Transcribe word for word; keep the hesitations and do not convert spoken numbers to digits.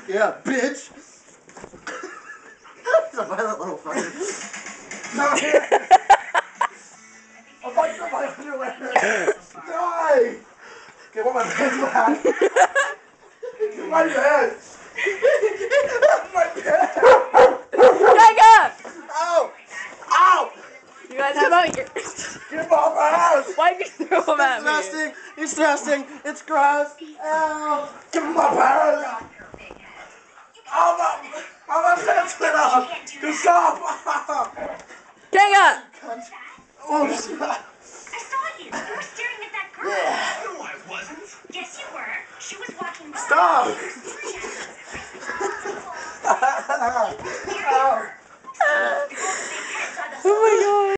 Yeah, bitch. He's a violent little fucker. Not here. I'll fight my underwear. Die. Get what my pants back. Get my pants. My pants. Gaga! Ow. Ow. You guys come out here. Get off my house. Why'd you throw them at It's me? disgusting. It's disgusting. It's gross. Ow. Give me my pants. Oh my. Oh my pants went off. Just stop. Gaga! Oh, stop. I saw you. You were staring at that girl. Yeah. No, I wasn't. Yes, you were. She was walking by. Stop. Ow. Oh my god.